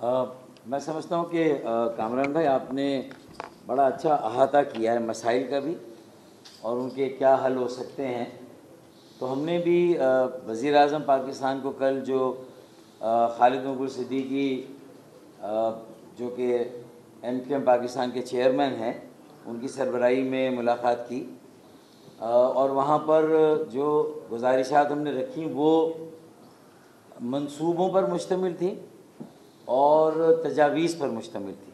میں سمجھتا ہوں کہ کامران بھائی آپ نے بڑا اچھا احاطہ کیا ہے مسائل کا بھی اور ان کے کیا حل ہو سکتے ہیں. تو ہم نے بھی وزیر اعظم پاکستان کو کل جو خالد مقبول صدیقی جو کہ MQM پاکستان کے چیئرمین ہیں ان کی سربراہی میں ملاقات کی اور وہاں پر جو گزارشات ہم نے رکھیں وہ منصوبوں پر مشتمل تھیں اور تجاویز پر مشتمل تھی.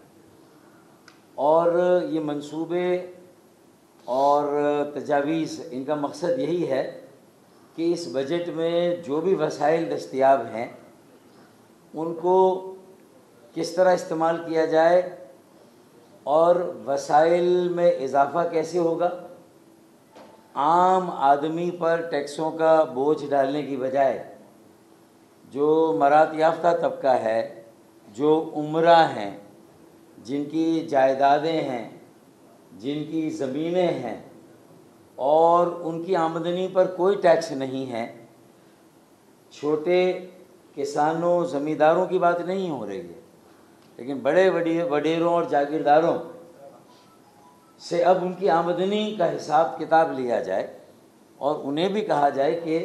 اور یہ منصوبے اور تجاویز ان کا مقصد یہی ہے کہ اس بجٹ میں جو بھی وسائل دستیاب ہیں ان کو کس طرح استعمال کیا جائے اور وسائل میں اضافہ کیسے ہوگا. عام آدمی پر ٹیکسوں کا بوجھ ڈالنے کی بجائے جو مرات یافتہ طبقہ ہے، جو امراء ہیں، جن کی جائیدادیں ہیں، جن کی زمینیں ہیں اور ان کی آمدنی پر کوئی ٹیکس نہیں ہے، چھوٹے کسانوں زمینداروں کی بات نہیں ہو رہی ہے، لیکن بڑے وڈیروں اور جاگیرداروں سے اب ان کی آمدنی کا حساب کتاب لیا جائے اور انہیں بھی کہا جائے کہ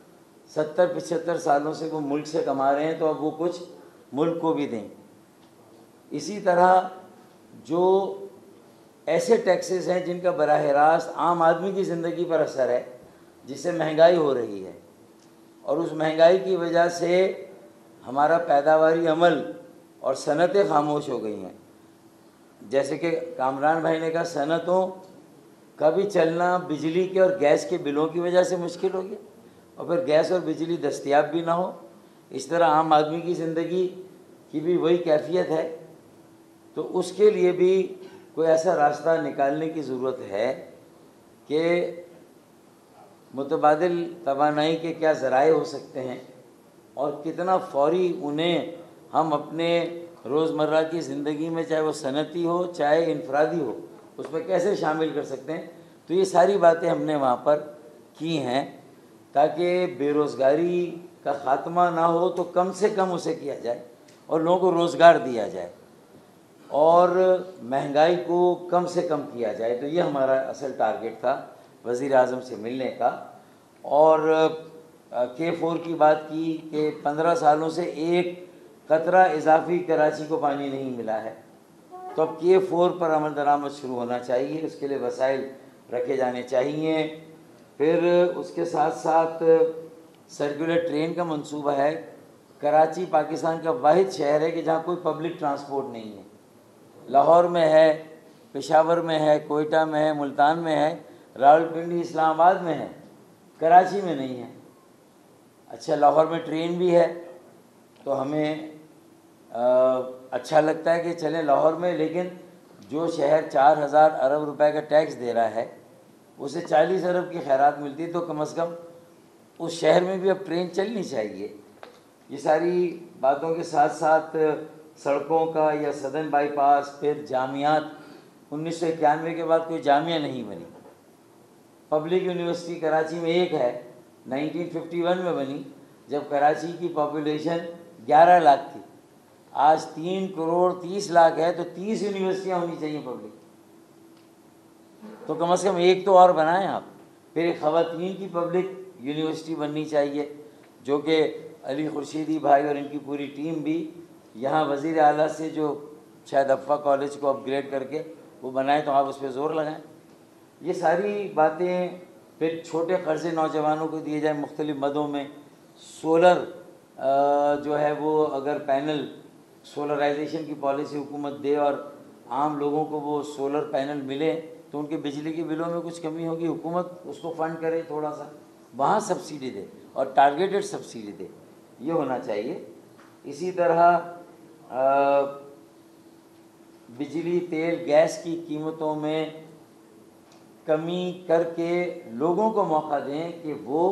70-75 سالوں سے وہ ملک سے کما رہے ہیں تو اب وہ کچھ ملک کو بھی دیں. اسی طرح جو ایسے ٹیکسز ہیں جن کا براہ راست عام آدمی کی زندگی پر اثر ہے، جس سے مہنگائی ہو رہی ہے اور اس مہنگائی کی وجہ سے ہمارا پیداواری عمل اور صنعتیں خاموش ہو گئی ہیں. جیسے کہ کامران بھائی نے کہا صنعتوں کا بھی چلنا بجلی کے اور گیس کے بلوں کی وجہ سے مشکل ہو گیا اور پھر گیس اور بجلی دستیاب بھی نہ ہو. اس طرح عام آدمی کی زندگی کی بھی وہی کیفیت ہے. تو اس کے لیے بھی کوئی ایسا راستہ نکالنے کی ضرورت ہے کہ متبادل توانائی کے کیا ذرائع ہو سکتے ہیں اور کتنا فوری انہیں ہم اپنے روزمرہ کی زندگی میں، چاہے وہ صنعتی ہو چاہے انفرادی ہو، اس میں کیسے شامل کر سکتے ہیں. تو یہ ساری باتیں ہم نے وہاں پر کی ہیں تاکہ بے روزگاری کا خاتمہ نہ ہو تو کم سے کم اسے کیا جائے اور لوگوں کو روزگار دیا جائے اور مہنگائی کو کم سے کم کیا جائے. تو یہ ہمارا اصل ٹارگیٹ تھا وزیر اعظم سے ملنے کا. اور K4 کی بات کی کہ 15 سالوں سے ایک قطرہ اضافی کراچی کو پانی نہیں ملا ہے، تو اب K4 پر عمل درآمد شروع ہونا چاہیے، اس کے لیے وسائل رکھے جانے چاہیے. پھر اس کے ساتھ ساتھ سرکولر ٹرین کا منصوبہ ہے. کراچی پاکستان کا واحد شہر ہے کہ جہاں کوئی پبلک ٹرانسپورٹ نہیں ہے. لاہور میں ہے، پشاور میں ہے، کوئٹہ میں ہے، ملتان میں ہے، راولپنڈی اسلام آباد میں ہے، کراچی میں نہیں ہے. اچھا لاہور میں ٹرین بھی ہے تو ہمیں اچھا لگتا ہے کہ چلیں لاہور میں، لیکن جو شہر 4000 ارب روپے کا ٹیکس دے رہا ہے اسے 40 ارب کی خیرات ملتی ہے، تو کم از کم اس شہر میں بھی اب ٹرین چلنی چاہیے. یہ ساری باتوں کے ساتھ ساتھ سڑکوں کا یا سدن بائی پاس، پھر جامعات. 1991 کے بعد کوئی جامعہ نہیں بنی. پبلک یونیورسٹی کراچی میں ایک ہے، 1951 میں بنی جب کراچی کی پاپولیشن 11 لاکھ تھی. آج 3 کروڑ 30 لاکھ ہے تو 30 یونیورسٹیاں ہونی چاہیے پبلک. تو کم از کم ایک تو اور بنائیں آپ. پھر ایک خواتین کی پبلک یونیورسٹی بننی چاہیے جو کہ علی خورشیدی بھائی اور ان کی پوری ٹیم بھی یہاں وزیر اعلیٰ سے جو شاید افا کالج کو اپ گریڈ کر کے وہ بنائیں تو آپ اس پہ زور لگائیں. یہ ساری باتیں. پھر چھوٹے قرضے نوجوانوں کو دیے جائیں مختلف مدوں میں. سولر جو ہے وہ اگر پینل سولرائزیشن کی پالیسی حکومت دے اور عام لوگوں کو وہ سولر پینل ملے تو ان کے بجلی کے بلوں میں کچھ کمی ہوگی. حکومت اس کو فنڈ کرے تھوڑا سا، وہاں سبسڈی دے اور ٹارگیٹڈ سبسڈی دے. یہ ہونا چاہیے. اسی طرح بجلی تیل گیس کی قیمتوں میں کمی کر کے لوگوں کو موقع دیں کہ وہ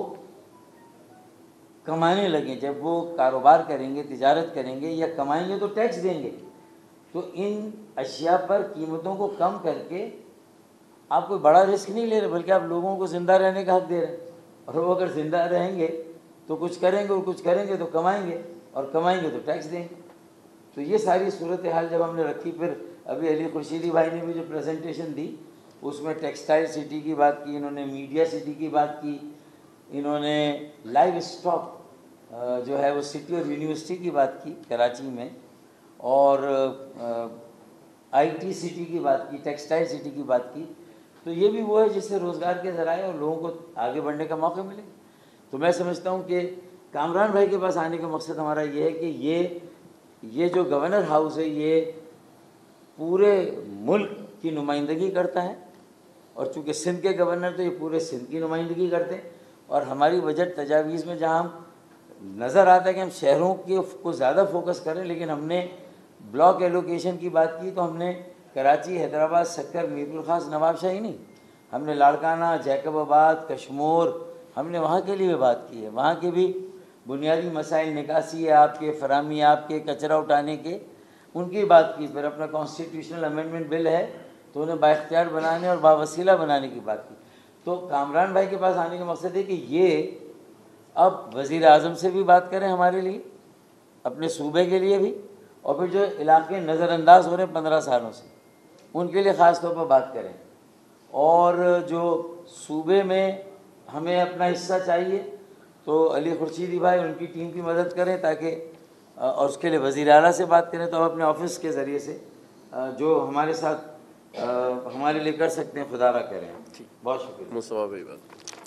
کمانے لگیں. جب وہ کاروبار کریں گے، تجارت کریں گے یا کمائیں گے تو ٹیکس دیں گے. تو ان اشیاء پر قیمتوں کو کم کر کے آپ کوئی بڑا رسک نہیں لے رہے بلکہ آپ لوگوں کو زندہ رہنے کا حق دے رہے ہیں. اور وہ اگر زندہ رہیں گے تو کچھ کریں گے اور کچھ کریں گے تو کمائیں گے اور کمائیں گے تو ٹیکس دیں گے. تو یہ ساری صورتحال جب ہم نے رکھی، پھر ابھی علی خورشیدی بھائی نے بھی جو پریزنٹیشن دی اس میں ٹیکسٹائل سٹی کی بات کی، انہوں نے میڈیا سٹی کی بات کی، انہوں نے لائیو اسٹاک جو ہے وہ سٹی اور یونیورسٹی کی بات کی کراچی میں، اور آئی ٹی سٹی کی بات کی، ٹیکسٹائل سٹی کی بات کی. تو یہ بھی وہ ہے جس سے روزگار کے ذرائع اور لوگوں کو آگے بڑھنے کا موقع ملے. تو میں سمجھتا ہوں کہ کامران بھائی کے پاس آنے کا مقصد ہمارا یہ ہے کہ یہ جو گورنر ہاؤس ہے یہ پورے ملک کی نمائندگی کرتا ہے، اور چونکہ سندھ کے گورنر تو یہ پورے سندھ کی نمائندگی کرتے ہیں. اور ہماری بجٹ تجاویز میں جہاں نظر آتا ہے کہ ہم شہروں کو زیادہ فوکس کریں، لیکن ہم نے بلاک ایلوکیشن کی بات کی تو ہم نے کراچی، حیدرآباد، سکر، میر الخاص، نواب شاہی نہیں، ہم نے لاڑکانہ، جیکب آباد، کشمور، ہم نے وہاں کے لیے بات کی ہے. وہاں کے بھی بنیادی مسائل، نکاسی ہے آپ کے، فراہمی آپ کے، کچرا اٹھانے کے، ان کی بات کی. پھر اپنا کانسٹیٹیوشنل امینڈمنٹ بل ہے تو انہیں بااختیار بنانے اور باوسیلہ بنانے کی بات کی. تو کامران بھائی کے پاس آنے کا مقصد ہے کہ یہ اب وزیر اعظم سے بھی بات کریں ہمارے لیے، اپنے صوبے کے لیے بھی، اور پھر جو علاقے نظر انداز ہو رہے ہیں 15 سالوں سے ان کے لیے خاص طور پر بات کریں. اور جو صوبے میں ہمیں اپنا حصہ چاہیے تو علی خورشیدی بھائی ان کی ٹیم کی مدد کریں تاکہ، اور اس کے لیے وزیر اعلیٰ سے بات کریں. تو ہم اپنے آفس کے ذریعے سے جو ہمارے ساتھ ہمارے لیے کر سکتے ہیں خدا را کریں. بہت شکریہ. مصطفیٰ بھائی بات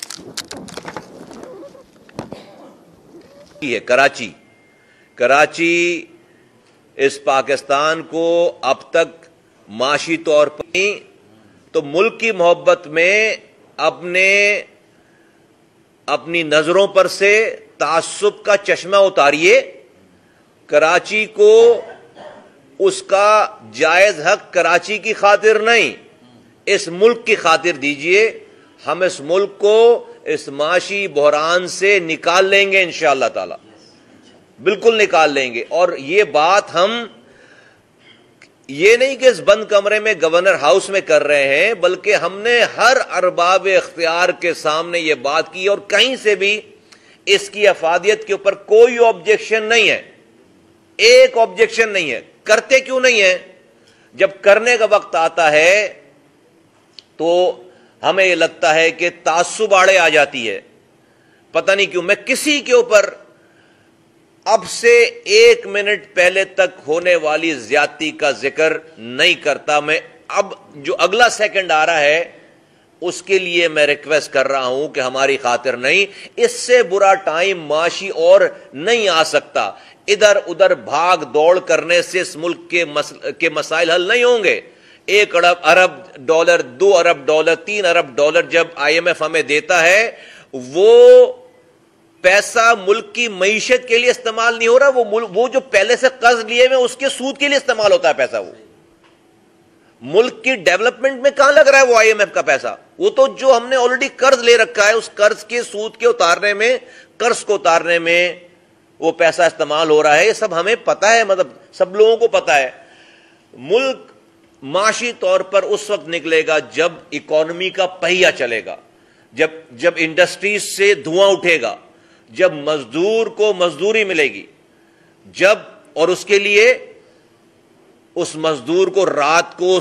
کراچی اس پاکستان کو اب تک معاشی طور پر تو ملک کی محبت میں اپنی نظروں پر سے تعصب کا چشمہ اتاریے. کراچی کو اس کا جائز حق کراچی کی خاطر نہیں، اس ملک کی خاطر دیجئے. ہم اس ملک کو اس معاشی بحران سے نکال لیں گے انشاءاللہ تعالی، بالکل نکال لیں گے. اور یہ بات ہم یہ نہیں کہ اس بند کمرے میں گورنر ہاؤس میں کر رہے ہیں، بلکہ ہم نے ہر ارباب اختیار کے سامنے یہ بات کی، اور کہیں سے بھی اس کی افادیت کے اوپر کوئی آبجیکشن نہیں ہے، ایک آبجیکشن نہیں ہے. کرتے کیوں نہیں ہے؟ جب کرنے کا وقت آتا ہے تو ہمیں یہ لگتا ہے کہ تعصب آڑے آ جاتی ہے. پتہ نہیں کیوں میں کسی کے اوپر اب سے 1 منٹ پہلے تک ہونے والی زیادتی کا ذکر نہیں کرتا. میں اب جو اگلا سیکنڈ آ رہا ہے اس کے لیے میں ریکویسٹ کر رہا ہوں کہ ہماری خاطر نہیں، اس سے برا ٹائم معاشی اور نہیں آ سکتا. ادھر ادھر بھاگ دوڑ کرنے سے اس ملک کے مسائل حل نہیں ہوں گے. 1 ارب ڈالر، 2 ارب ڈالر، 3 ارب ڈالر جب IMF ہمیں دیتا ہے، وہ پیسہ ملک کی معیشت کے لیے استعمال نہیں ہو رہا، وہ جو پہلے سے قرض لیے ہوئے اس کے سود کے لیے استعمال ہوتا ہے پیسہ. وہ ملک کی ڈیولپمنٹ میں کہاں لگ رہا ہے وہ IMF کا پیسہ؟ وہ تو جو ہم نے آلریڈی قرض لے رکھا ہے اس قرض کے سود کے اتارنے میں، قرض کو اتارنے میں وہ پیسہ استعمال ہو رہا ہے. یہ سب ہمیں پتہ ہے، مطلب سب لوگوں کو پتہ ہے. ملک معاشی طور پر اس وقت نکلے گا جب اکانومی کا پہیہ چلے گا، جب انڈسٹریز سے دھواں اٹھے گا، جب مزدور کو مزدوری ملے گی، اور اس کے لیے اس مزدور کو رات کو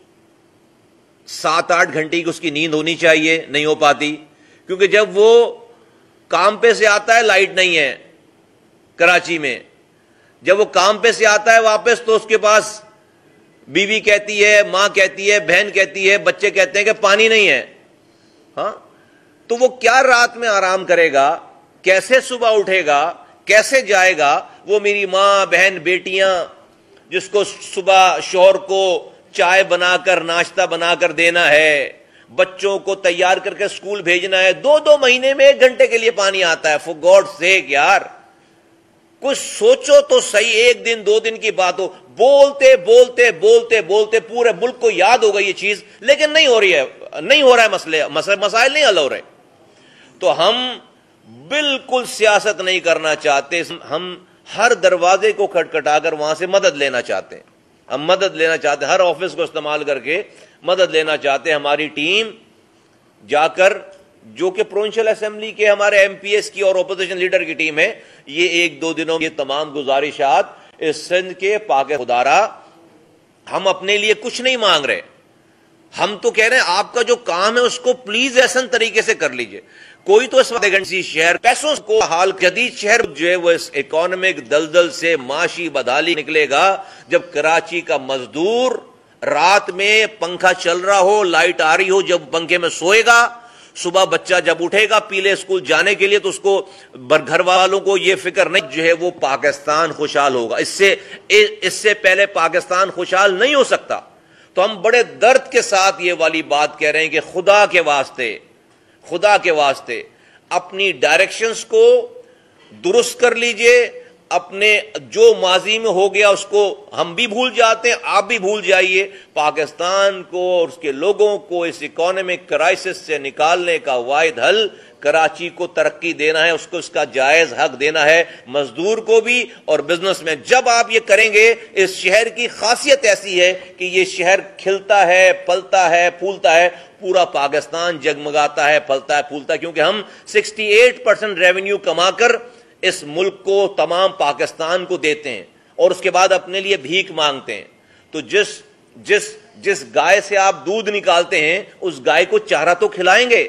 7-8 گھنٹے کی اس کی نیند ہونی چاہیے، نہیں ہو پاتی، کیونکہ جب وہ کام پہ سے آتا ہے لائٹ نہیں ہے کراچی میں، جب وہ کام پہ سے آتا ہے واپس تو اس کے پاس بیوی کہتی ہے، ماں کہتی ہے، بہن کہتی ہے، بچے کہتے ہیں کہ پانی نہیں ہے. ہاں تو وہ کیا رات میں آرام کرے گا؟ کیسے صبح اٹھے گا؟ کیسے جائے گا؟ وہ میری ماں، بہن، بیٹیاں جس کو صبح شوہر کو چائے بنا کر، ناشتہ بنا کر دینا ہے، بچوں کو تیار کر کے سکول بھیجنا ہے، 2 مہینے میں 1 گھنٹے کے لیے پانی آتا ہے. فور گاڈ سیک یار کچھ سوچو تو صحیح. 1 دن 2 دن کی بات ہو، بولتے بولتے بولتے بولتے پورے ملک کو یاد ہو گئی یہ چیز، لیکن نہیں ہو رہا ہے مسائل نہیں حل ہو رہے. تو ہم بالکل سیاست نہیں کرنا چاہتے، ہم ہر دروازے کو کھٹکھٹا کر وہاں سے مدد لینا چاہتے ہیں. ہم مدد لینا چاہتے ہیں، ہر آفس کو استعمال کر کے مدد لینا چاہتے ہیں. ہماری ٹیم جا کر، جو کہ پروونشل اسمبلی کے ہمارے MP ایس کی اور اپوزیشن لیڈر کی ٹیم ہے، یہ 1-2 دنوں یہ تمام گزارشات اس سندھ کے پاک خدارا ہم اپنے لیے کچھ نہیں مانگ رہے، ہم تو کہہ رہے ہیں آپ کا جو کام ہے اس کو پلیز احسن طریقے سے کر لیجئے. کوئی تو اس وقت شہر پیسوں کو حال جدید شہر جو ہے وہ اس اکانومک دلدل سے معاشی بدحالی نکلے گا جب کراچی کا مزدور رات میں پنکھا چل رہا ہو، لائٹ آ رہی ہو، جب پنکھے میں سوئے گا، صبح بچہ جب اٹھے گا پیلے اسکول جانے کے لیے تو اس کو گھر والوں کو یہ فکر نہیں جو ہے وہ پاکستان خوشحال ہوگا. اس سے پہلے پاکستان خوشحال نہیں ہو سکتا. تو ہم بڑے درد کے ساتھ یہ والی بات کہہ رہے ہیں کہ خدا کے واسطے اپنی ڈائریکشنز کو درست کر لیجئے. اپنے جو ماضی میں ہو گیا اس کو ہم بھی بھول جاتے ہیں، آپ بھی بھول جائیے. پاکستان کو اور اس کے لوگوں کو اس اکانومک کرائسس سے نکالنے کا واحد حل کراچی کو ترقی دینا ہے، اس کو اس کا جائز حق دینا ہے، مزدور کو بھی اور بزنس میں. جب آپ یہ کریں گے، اس شہر کی خاصیت ایسی ہے کہ یہ شہر کھلتا ہے، پلتا ہے، پھولتا ہے. پورا پاکستان جگمگاتا ہے، پھلتا ہے، پھولتا ہے، کیونکہ ہم 68% ریونیو کما کر اس ملک کو، تمام پاکستان کو دیتے ہیں اور اس کے بعد اپنے لیے بھیک مانگتے ہیں. تو جس گائے سے آپ دودھ نکالتے ہیں اس گائے کو چارہ تو کھلائیں گے.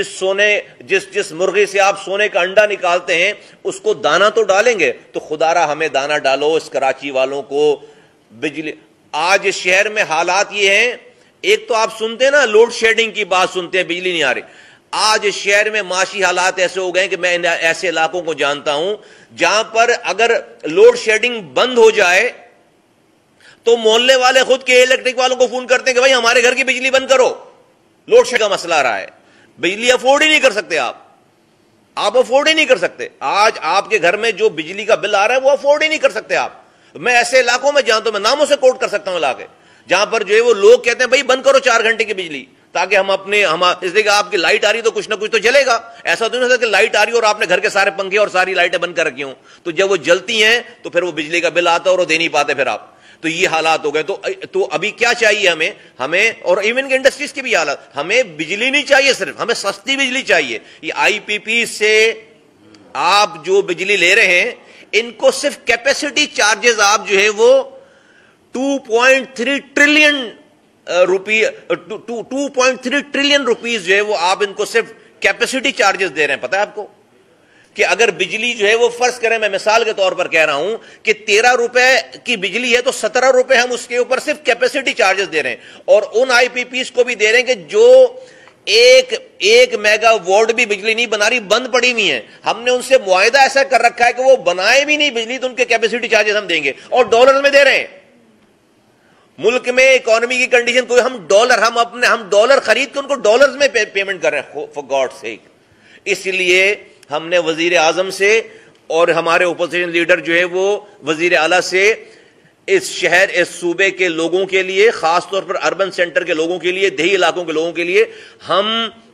جس مرغی سے آپ سونے کا انڈا نکالتے ہیں اس کو دانا تو ڈالیں گے. تو خدارا ہمیں دانا ڈالو اس کراچی والوں کو. بجلی آج اس شہر میں حالات یہ ہیں، ایک تو آپ سنتے ہیں نا لوڈ شیڈنگ کی بات سنتے ہیں، بجلی نہیں آ رہی. آج اس شہر میں معاشی حالات ایسے ہو گئے کہ میں ایسے علاقوں کو جانتا ہوں جہاں پر اگر لوڈ شیڈنگ بند ہو جائے تو محلے والے خود کے الیکٹرک والوں کو فون کرتے ہیں کہ بھائی ہمارے گھر کی بجلی بند کرو، لوڈ شیڈنگ کا مسئلہ آ رہا ہے. بجلی افورڈ ہی نہیں کر سکتے، آپ افورڈ ہی نہیں کر سکتے. آج آپ کے گھر میں جو بجلی کا بل آ رہا ہے وہ افورڈ ہی نہیں کر سکتے آپ. میں ایسے علاقوں میں جانتا ہوں، میں ناموں سے کوٹ کر سکتا ہوں علاقے جہاں پر جو ہے وہ لوگ کہتے ہیں بھائی بند کرو 4 گھنٹے کی بجلی تاکہ ہم اس لیے کہ آپ کی لائٹ آ رہی تو کچھ نہ کچھ تو جلے گا. ایسا تو نہیں ہوتا کہ لائٹ آ رہی اور آپ نے گھر کے سارے پنکھے اور ساری لائٹیں بند کر رکھی ہوں، تو جب وہ جلتی ہیں تو پھر وہ بجلی کا بل آتا ہے اور وہ دے نہیں پاتے پھر آپ. تو یہ حالات ہو گئے. تو ابھی کیا چاہیے ہمیں اور ایون کہ انڈسٹریز کی بھی حالات، ہمیں بجلی نہیں چاہیے، صرف ہمیں سستی بجلی چاہیے. یہ آئی پی پی سے آپ جو بجلی لے رہے ہیں ان کو صرف کیپیسٹی چارجز آپ جو ہے وہ 2.3 ٹریلین روپیز جو ہے وہ آپ ان کو صرف کیپیسٹی چارجز دے رہے ہیں. پتہ ہے آپ کو کہ اگر بجلی جو ہے وہ فرض کریں، میں مثال کے طور پر کہہ رہا ہوں کہ 13 روپے کی بجلی ہے تو 17 روپے ہم اس کے اوپر صرف کیپیسٹی چارجز دے رہے ہیں. اور ان آئی پی پیز کو بھی دے رہے ہیں کہ جو ایک میگا واٹ بھی بجلی نہیں بنا رہی، بند پڑی ہوئی ہیں. ہم نے ان سے معاہدہ ایسا کر رکھا ہے کہ وہ بنائے بھی نہیں بجلی تو ان کے کیپیسٹی چارجز ہم دیں گے اور ڈالر میں دے رہے ہیں. ملک میں اکانومی کی کنڈیشن کوئی ہم ڈالر خرید کے ان کو ڈالرز میں پیمنٹ کر رہے ہیں فار گاڈ سیک. اس لیے ہم نے وزیر اعظم سے اور ہمارے اپوزیشن لیڈر جو ہے وہ وزیر اعلیٰ سے اس شہر، اس صوبے کے لوگوں کے لیے، خاص طور پر اربن سینٹر کے لوگوں کے لیے، دیہی علاقوں کے لوگوں کے لیے ہم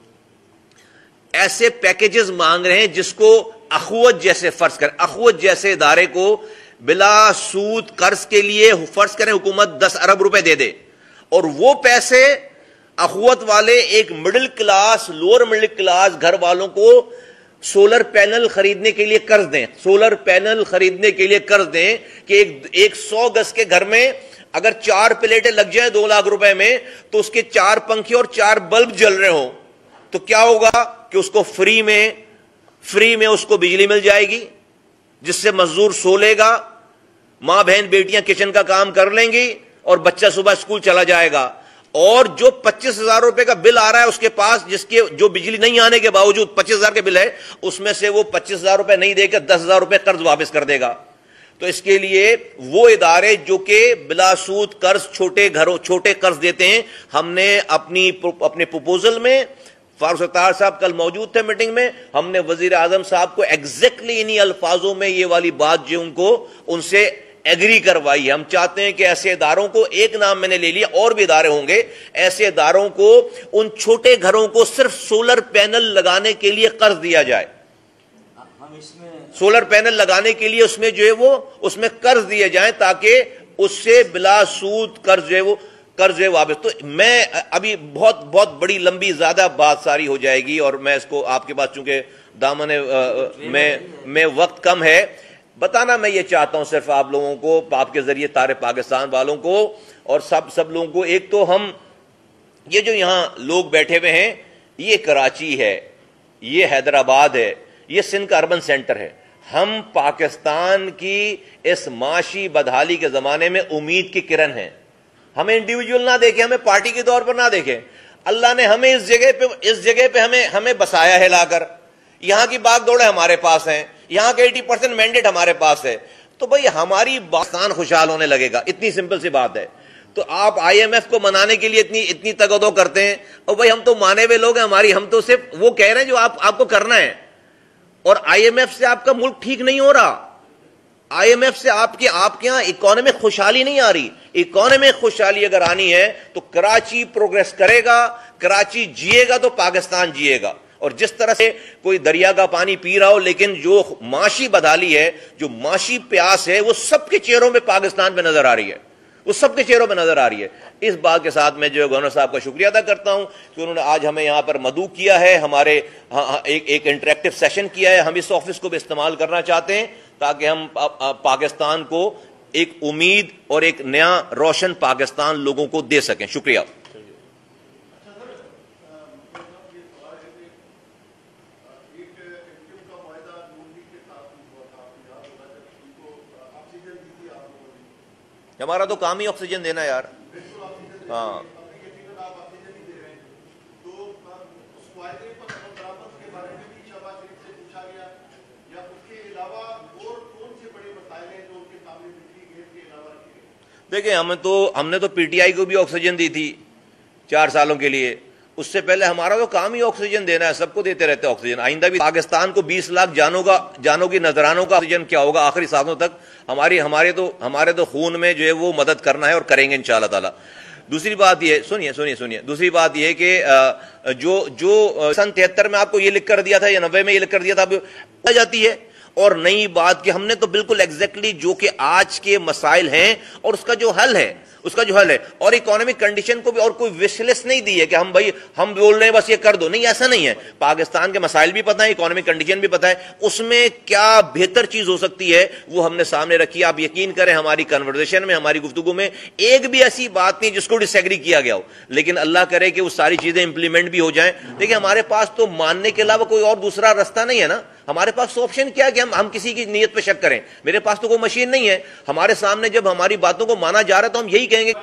ایسے پیکیجز مانگ رہے ہیں جس کو اخوت جیسے فرض کریں، اخوت جیسے ادارے کو بلا سود قرض کے لیے فرض کریں حکومت 10 ارب روپے دے دے اور وہ پیسے اخوت والے ایک middle class, lower middle class گھر والوں کو سولر پینل خریدنے کے لیے قرض دیں. سولر پینل خریدنے کے لیے قرض دیں کہ ایک 100 گز کے گھر میں اگر 4 پلیٹیں لگ جائیں 2 لاکھ روپے میں تو اس کے 4 پنکھے اور 4 بلب جل رہے ہوں تو کیا ہوگا کہ اس کو فری میں اس کو بجلی مل جائے گی جس سے مزدور سو لے گا، ماں بہن بیٹیاں کچن کا کام کر لیں گی اور بچہ صبح اسکول چلا جائے گا. اور جو 25,000 روپے کا بل آ رہا ہے اس کے پاس، جس کے جو بجلی نہیں آنے کے باوجود 25,000 کے بل ہے، اس میں سے وہ 25,000 روپے نہیں دے کے 10,000 روپے قرض واپس کر دے گا. تو اس کے لیے وہ ادارے جو کہ بلا سود قرض چھوٹے قرض دیتے ہیں، ہم نے اپنے پروپوزل میں، فاروق ستار صاحب کل موجود تھے میٹنگ میں، ہم نے وزیر اعظم صاحب کو ایگزیکٹلی انہی الفاظوں میں یہ والی بات جو ان سے ایگری کروائی. ہم چاہتے ہیں کہ ایسے اداروں کو، ایک نام میں نے لے لیا اور بھی ادارے ہوں گے، ایسے اداروں کو ان چھوٹے گھروں کو صرف سولر پینل لگانے کے لیے قرض دیا جائے. ہم اس میں سولر پینل لگانے کے لیے اس میں جو ہے وہ اس میں قرض دیے جائیں تاکہ اس سے بلا سود قرض جو ہے وہ قرض واپس. تو میں ابھی بہت بڑی لمبی زیادہ بات ساری ہو جائے گی اور میں اس کو آپ کے پاس چونکہ دامن میں وقت کم ہے، بتانا میں یہ چاہتا ہوں صرف آپ لوگوں کو، آپ کے ذریعے تارے پاکستان والوں کو اور سب لوگوں کو، ایک تو ہم یہ جو یہاں لوگ بیٹھے ہوئے ہیں، یہ کراچی ہے، یہ حیدرآباد ہے، یہ سندھ کا اربن سینٹر ہے. ہم پاکستان کی اس معاشی بدحالی کے زمانے میں امید کی کرن ہیں. ہمیں انڈیویجول نہ دیکھیں، ہمیں پارٹی کے طور پر نہ دیکھیں. اللہ نے ہمیں اس جگہ پہ ہمیں بسایا ہے لا کر. یہاں کی باغ دوڑے ہمارے پاس ہیں، یہاں کے 80% مینڈیٹ ہمارے پاس ہے. تو بھائی ہماری پاکستان خوشحال ہونے لگے گا، اتنی سمپل سی بات ہے. تو آپ IMF کو منانے کے لیے اتنی تگدو کرتے ہیں، اور بھائی ہم تو مانے ہوئے لوگ ہیں، ہم تو صرف وہ کہہ رہے ہیں جو آپ کو کرنا ہے. اور IMF سے آپ کا ملک ٹھیک نہیں ہو رہا. IMF سے آپ کے یہاں اکانومی خوشحالی نہیں آ رہی. اکانومی خوشحالی اگر آنی ہے تو کراچی پروگریس کرے گا، کراچی جیے گا تو پاکستان جیے گا. اور جس طرح سے کوئی دریا کا پانی پی رہا ہو، لیکن جو معاشی بدحالی ہے، جو معاشی پیاس ہے، وہ سب کے چہروں پہ پاکستان پہ نظر آ رہی ہے، وہ سب کے چہروں پہ نظر آ رہی ہے. اس بات کے ساتھ میں جو گورنر صاحب کا شکریہ ادا کرتا ہوں کہ انہوں نے آج ہمیں یہاں پر مدعو کیا ہے، ہمارے ایک انٹریکٹیو سیشن کیا ہے. ہم اس آفس کو بھی استعمال کرنا چاہتے ہیں تاکہ ہم پاکستان کو ایک امید اور ایک نیا روشن پاکستان لوگوں کو دے سکیں. شکریہ. ہمارا تو کام ہی آکسیجن دینا یار. ہاں دیکھیں، ہم نے تو PTI کو بھی آکسیجن دی تھی 4 سالوں کے لیے. اس سے پہلے ہمارا تو کام ہی آکسیجن دینا ہے، سب کو دیتے رہتے آکسیجن. آئندہ بھی پاکستان کو 20 لاکھ جانوں کی نذرانوں کا آکسیجن کیا ہوگا آخری سانسوں تک. ہمارے تو خون میں جو ہے وہ مدد کرنا ہے اور کریں گے انشاءاللہ تعالی. دوسری بات یہ سنیے دوسری بات یہ کہ جو سن 73 میں آپ کو یہ لکھ کر دیا تھا یا 90 میں یہ لکھ کر دیا تھا اب آ جاتی ہے. اور نئی بات کہ ہم نے تو بالکل ایگزیکٹلی جو کہ آج کے مسائل ہیں اور اس کا جو حل ہے اور اکانومک کنڈیشن کو بھی، اور کوئی وش لسٹ نہیں دی ہے کہ ہم بول رہے ہیں بس یہ کر دو. نہیں، ایسا نہیں ہے. پاکستان کے مسائل بھی پتہ ہے، اکانومک کنڈیشن بھی پتہ ہے، اس میں کیا بہتر چیز ہو سکتی ہے وہ ہم نے سامنے رکھی. آپ یقین کریں ہماری کنورسیشن میں، ہماری گفتگو میں ایک بھی ایسی بات نہیں جس کو ڈس ایگری کیا گیا ہو. لیکن اللہ کرے کہ وہ ساری چیزیں امپلیمنٹ بھی ہو جائیں. دیکھیں ہمارے پاس تو ماننے کے علاوہ کوئی اور دوسرا راستہ نہیں ہے نا. ہمارے پاس آپشن کیا ہے کہ ہم کسی کی نیت پہ شک کریں. میرے پاس تو کوئی مشین نہیں ہے. ہمارے سامنے جب ہماری باتوں کو مانا جا رہا ہے تو ہم یہی کہیں گے.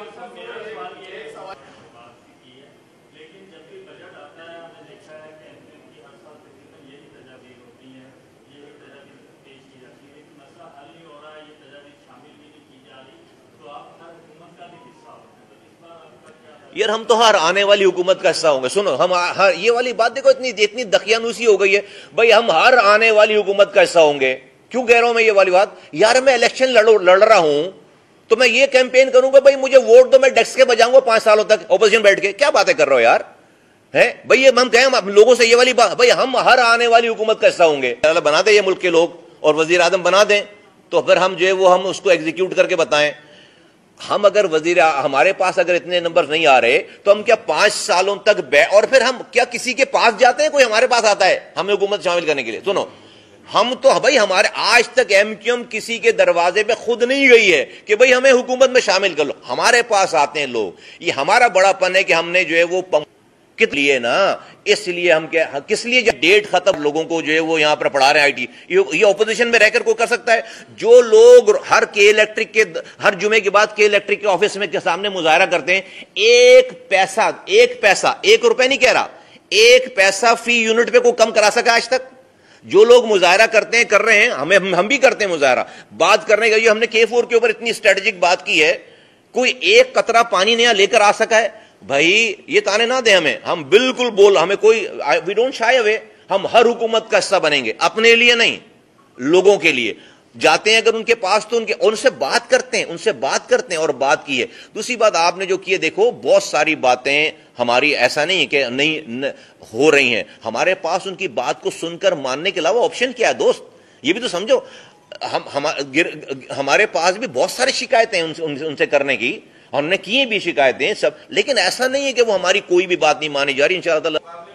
یار ہم تو ہر آنے والی حکومت کا حصہ ہوں گے. سنو، ہم یہ والی بات دیکھو، اتنی دقیانوسی ہو گئی ہے. بھائی ہم ہر آنے والی حکومت کا حصہ ہوں گے. کیوں کہہ رہا ہوں میں یہ والی بات؟ یار میں الیکشن لڑ رہا ہوں تو میں یہ کیمپین کروں گا بھائی مجھے ووٹ دو، میں ڈیسک کے بجاؤں گا 5 سالوں تک اپوزیشن بیٹھ کے. کیا باتیں کر رہے ہو یار؟ ہے بھائی یہ ہم کہیں لوگوں سے یہ والی بات، بھائی ہم ہر آنے والی حکومت کا حصہ ہوں گے. بنا دیں یہ ملک کے لوگ اور وزیر اعظم بنا دیں تو پھر ہم جو ہے وہ ہم اس کو ایگزیکیوٹ کر کے بتائیں. ہم اگر ہمارے پاس اگر اتنے نمبر نہیں آ رہے تو ہم کیا 5 سالوں تک اور پھر ہم کیا کسی کے پاس جاتے ہیں؟ کوئی ہمارے پاس آتا ہے ہمیں حکومت شامل کرنے کے لیے؟ سنو، ہم تو بھائی ہمارے آج تک MQM کسی کے دروازے پہ خود نہیں گئی ہے کہ بھئی ہمیں حکومت میں شامل کر لو. ہمارے پاس آتے ہیں لوگ. یہ ہمارا بڑا پن ہے کہ ہم نے جو ہے وہ کس لیے نا، اس لیے ہم کس لیے جب ڈیٹ ختم لوگوں کو جو ہے وہ یہاں پر پڑھا رہے ہیں IT. یہ اپوزیشن میں رہ کر کوئی کر سکتا ہے؟ جو لوگ ہر جمعے کے بعد الیکٹرک کے آفس میں کے سامنے مظاہرہ کرتے ہیں، ایک پیسہ 1 روپے نہیں کہہ رہا، 1 پیسہ فی یونٹ پہ کوئی کم کرا سکا آج تک؟ جو لوگ مظاہرہ کرتے ہیں کر رہے ہیں، ہم بھی کرتے ہیں مظاہرہ. بات کرنے کا یہ ہم نے K4 کے اوپر اتنی اسٹریٹجک بات کی ہے، کوئی ایک قطرہ پانی نیا لے کر آ سکا ہے؟ بھائی یہ تانے نہ دیں ہمیں. ہم بالکل ہمیں کوئی وی ڈونٹ شائی اوے. ہم ہر حکومت کا حصہ بنیں گے، اپنے لیے نہیں، لوگوں کے لیے. جاتے ہیں اگر ان کے پاس تو ان سے بات کرتے ہیں اور بات کی ہے. دوسری بات آپ نے جو کی ہے، دیکھو بہت ساری باتیں ہماری ایسا نہیں ہے کہ نہیں ہو رہی ہیں. ہمارے پاس ان کی بات کو سن کر ماننے کے علاوہ آپشن کیا ہے دوست؟ یہ بھی تو سمجھو. ہمارے پاس بھی بہت ساری شکایتیں ان سے کرنے کی، ہم نے کی بھی شکایتیں سب، لیکن ایسا نہیں ہے کہ وہ ہماری کوئی بھی بات نہیں مانی جا رہی. انشاءاللہ